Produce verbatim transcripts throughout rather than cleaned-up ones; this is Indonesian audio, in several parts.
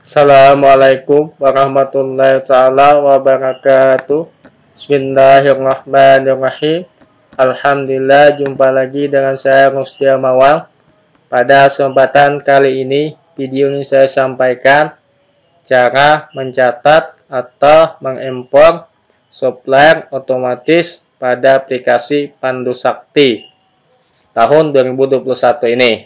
Assalamualaikum warahmatullahi taala wabarakatuh. Bismillahirrahmanirrahim. Alhamdulillah, jumpa lagi dengan saya Mustia Mawang. Pada kesempatan kali ini, video ini saya sampaikan cara mencatat atau mengimpor software otomatis pada aplikasi Pandu Sakti tahun dua ribu dua puluh satu ini.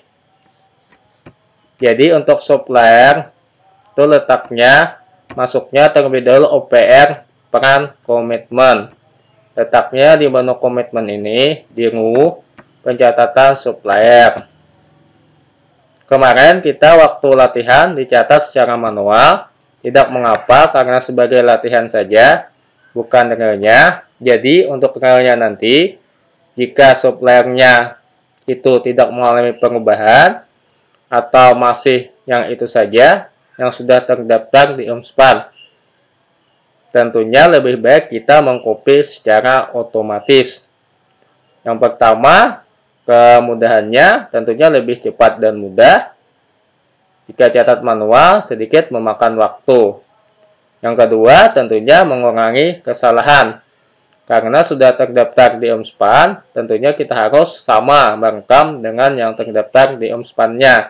Jadi untuk software itu letaknya masuknya terlebih dahulu O P R peran komitmen. Letaknya di menu komitmen ini di menu pencatatan supplier. Kemarin kita waktu latihan dicatat secara manual, tidak mengapa karena sebagai latihan saja, bukan realnya. Jadi untuk realnya nanti, jika suppliernya itu tidak mengalami perubahan atau masih yang itu saja yang sudah terdaftar di Omspan, tentunya lebih baik kita mengcopy secara otomatis. Yang pertama, kemudahannya tentunya lebih cepat dan mudah. Jika catat manual, sedikit memakan waktu. Yang kedua, tentunya mengurangi kesalahan. Karena sudah terdaftar di Omspan, tentunya kita harus sama merekam dengan yang terdaftar di Omspan-nya.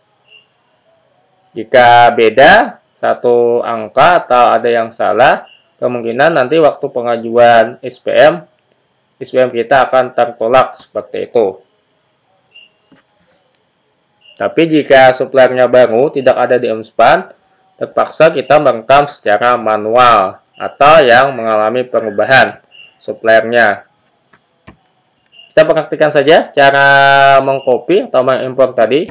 Jika beda satu angka atau ada yang salah, kemungkinan nanti waktu pengajuan S P M, S P M kita akan tertolak seperti itu. Tapi jika suppliernya baru tidak ada di Omspan, terpaksa kita merekam secara manual atau yang mengalami perubahan suppliernya. Kita praktikkan saja cara mengcopy atau mengimpor tadi.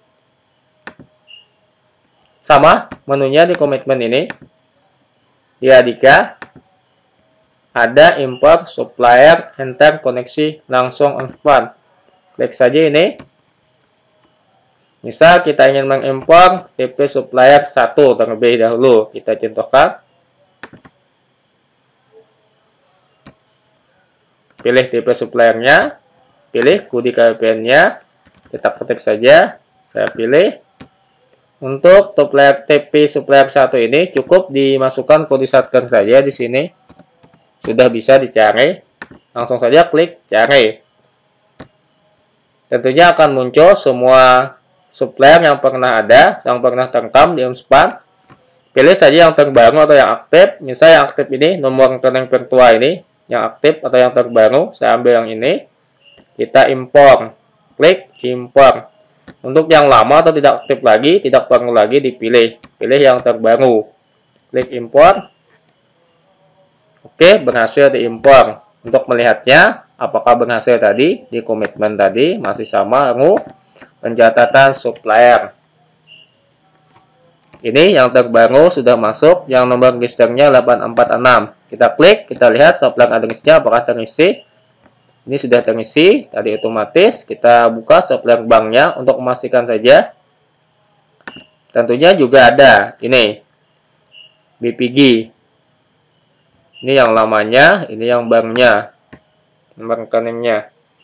Sama menunya di komitmen ini. Di Adhika ada import supplier enter koneksi langsung Omspan. Klik saja ini. Misal kita ingin mengimpor T P supplier satu terlebih dahulu, kita contohkan. Pilih T P suppliernya, pilih kode K V P N-nya, kita ketik saja. Saya pilih. Untuk T P supplier satu ini cukup dimasukkan kode satker saja di sini. Sudah bisa dicari. Langsung saja klik cari. Tentunya akan muncul semua supplier yang pernah ada, yang pernah terekam di Omspan. Pilih saja yang terbaru atau yang aktif. Misalnya yang aktif ini, nomor rekening virtual ini, yang aktif atau yang terbaru. Saya ambil yang ini. Kita impor. Klik impor. Untuk yang lama atau tidak aktif lagi, tidak perlu lagi dipilih. Pilih yang terbaru. Klik impor. Oke, berhasil diimpor. Untuk melihatnya, apakah berhasil tadi, di komitmen tadi, masih sama, menu pencatatan supplier. Ini yang terbaru sudah masuk, yang nomor registernya delapan empat enam. Kita klik, kita lihat supplier address-nya apakah terisi. Ini sudah terisi, tadi otomatis. Kita buka supplier banknya untuk memastikan saja. Tentunya juga ada ini B P G. Ini yang lamanya, ini yang banknya, nomor rekeningnya.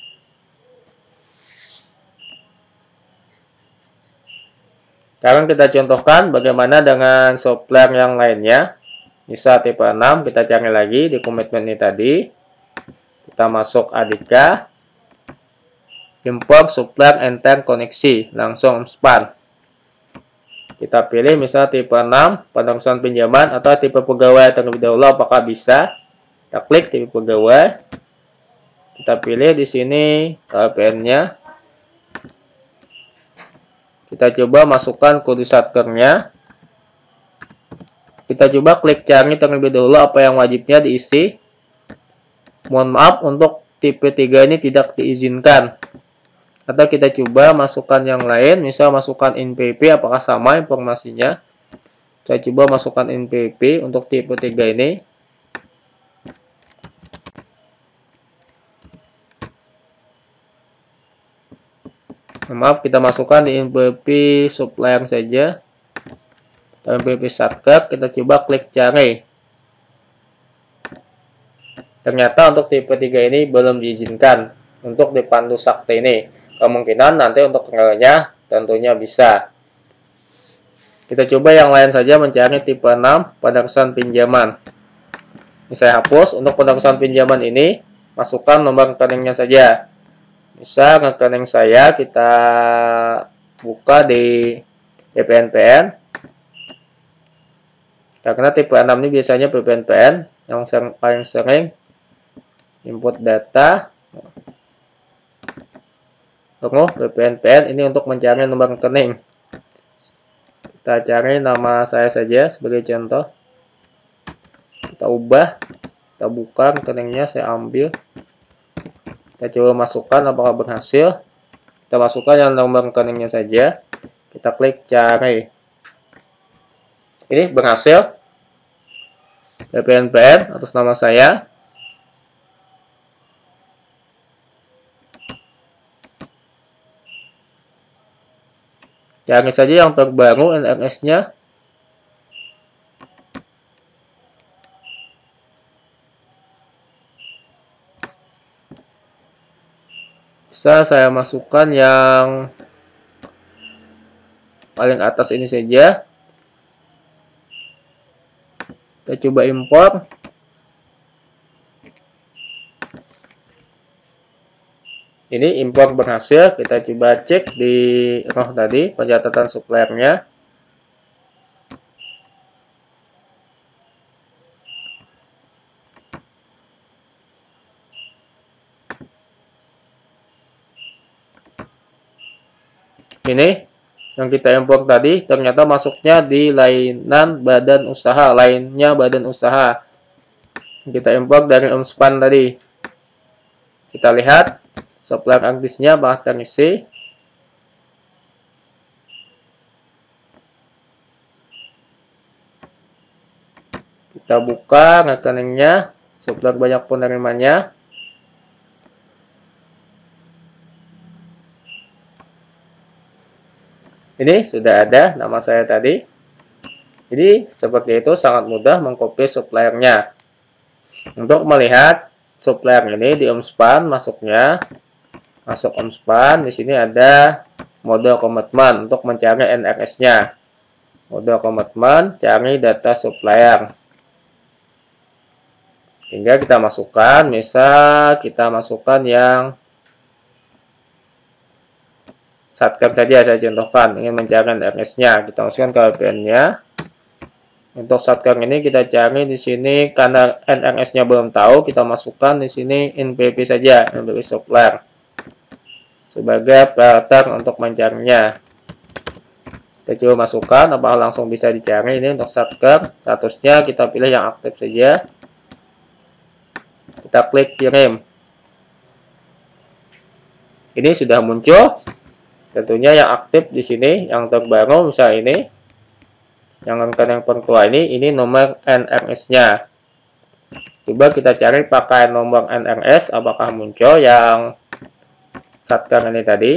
Sekarang kita contohkan bagaimana dengan supplier yang lainnya. Misal T P enam, kita cari lagi di komitmen ini tadi. Kita masuk Adhika, import supplier enter koneksi langsung Omspan. Kita pilih misal tipe enam penerusan pinjaman atau tipe pegawai terlebih dahulu apakah bisa. Kita klik tipe pegawai. Kita pilih di sini K V P N-nya. Kita coba masukkan kode satkernya. Kita coba klik cari terlebih dahulu apa yang wajibnya diisi. Mohon maaf untuk tipe tiga ini tidak diizinkan. Atau kita coba masukkan yang lain, misal masukkan N P P apakah sama informasinya. Saya coba masukkan N P P untuk tipe tiga ini. Maaf, kita masukkan di N P P supplier saja. N P P satker, kita coba klik cari. Ternyata untuk tipe tiga ini belum diizinkan untuk di Pandu Sakti ini. Kemungkinan nanti untuk realnya tentunya bisa. Kita coba yang lain saja, mencari tipe enam penerusan pinjaman. Ini saya hapus. Untuk penerusan pinjaman ini, masukkan nomor rekeningnya saja. Misal rekening saya kita buka di B P N P N. Karena tipe enam ini biasanya B P N P N yang sering, paling sering input data. Tunggu, B P N P N ini untuk mencari nomor rekening. Kita cari nama saya saja sebagai contoh. Kita ubah, kita buka rekeningnya, saya ambil. Kita coba masukkan apakah berhasil. Kita masukkan yang nomor rekeningnya saja. Kita klik cari. Ini berhasil. B P N P N atas nama saya. Cari saja yang terbaru N R S-nya. Bisa saya masukkan yang paling atas ini saja. Kita coba impor. Ini impor berhasil. Kita coba cek di row tadi pencatatan suppliernya. Ini yang kita impor tadi ternyata masuknya di lainan badan usaha, lainnya badan usaha. Kita impor dari Omspan tadi. Kita lihat supplier artisnya apakah terisi. Kita buka rekeningnya, supplier banyak penerimanya. Ini sudah ada nama saya tadi. Jadi seperti itu, sangat mudah mengcopy suppliernya. Untuk melihat supplier ini di Omspan masuknya, masuk Omspan, di sini ada mode komitmen untuk mencari N R S-nya. Mode komitmen, cari data supplier. Hingga kita masukkan, misal kita masukkan yang Satker saja, saya contohkan, ingin mencari N R S-nya. Kita masukkan ke V P N-nya. Untuk Satker ini kita cari di sini, karena N R S-nya belum tahu, kita masukkan di sini N P P saja, N P P supplier sebagai parameter untuk mencarinya. Kita coba masukkan, apakah langsung bisa dicari. Ini untuk Satker, statusnya kita pilih yang aktif saja. Kita klik kirim. Ini sudah muncul. Tentunya yang aktif di sini, yang terbaru, misal ini, yang rekening keluar ini, ini nomor N R S-nya. Coba kita cari pakai nomor N R S, apakah muncul yang Satker ini tadi.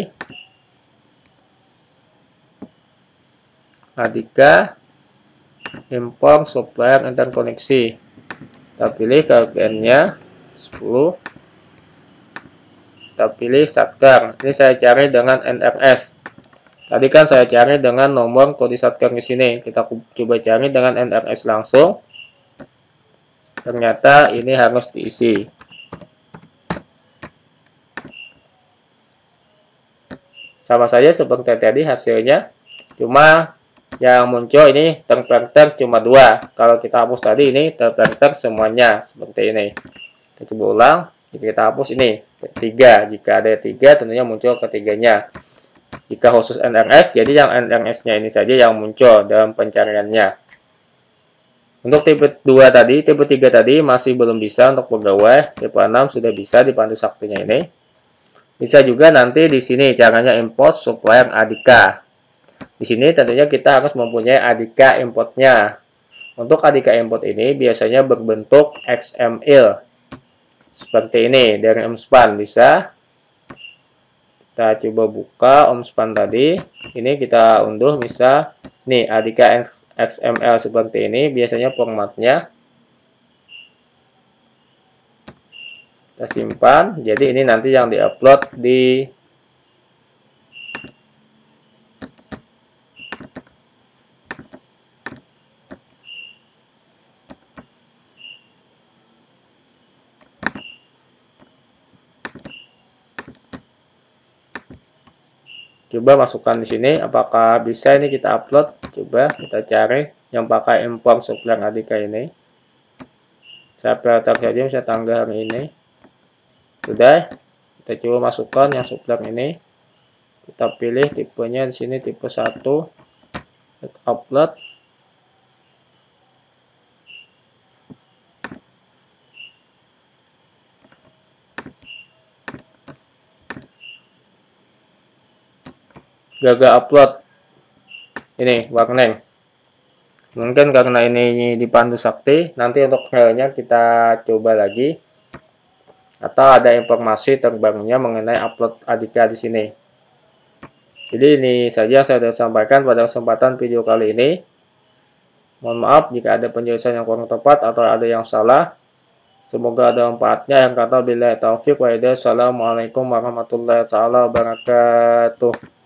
Adika, impor supplier interkoneksi. Kita pilih ke V P N-nya, sepuluh. Kita pilih Satker. Ini saya cari dengan N R S. Tadi kan saya cari dengan nomor kode Satker di sini. Kita coba cari dengan N R S langsung. Ternyata ini harus diisi. Sama saja seperti tadi hasilnya. Cuma yang muncul ini terpenter cuma dua. Kalau kita hapus tadi ini terpenter semuanya seperti ini. Kita coba ulang. Jika kita hapus ini tiga. Jika ada tiga, tentunya muncul ketiganya. Jika khusus N R S, jadi yang N R S-nya ini saja yang muncul dalam pencariannya. Untuk tipe dua tadi, tipe tiga tadi masih belum bisa untuk pegawai. Tipe enam sudah bisa di pandu saktinya ini. Bisa juga nanti di sini caranya import supplier Adika. Di sini tentunya kita harus mempunyai Adika importnya. Untuk Adika import ini biasanya berbentuk X M L. Seperti ini, dari Omspan bisa. Kita coba buka Omspan tadi. Ini kita unduh bisa. Nih, Adika X M L seperti ini. Biasanya formatnya. Kita simpan. Jadi ini nanti yang diupload di Coba masukkan di sini, apakah bisa ini kita upload. Coba kita cari yang pakai import Supplier Adhika ini. Saya filter saja, saya tanggal hari ini. Sudah, kita coba masukkan yang Supplier ini. Kita pilih tipenya di sini tipe satu. Kita upload. Gagal upload. Ini warning. Mungkin karena ini dipandu sakti, nanti untuk filenya kita coba lagi. Atau ada informasi terbarunya mengenai upload Adhika di sini. Jadi ini saja saya sudah sampaikan pada kesempatan video kali ini. Mohon maaf jika ada penjelasan yang kurang tepat atau ada yang salah. Semoga ada manfaatnya. Yang kata billahi taufik wa hidayah. Assalamualaikum warahmatullahi wabarakatuh.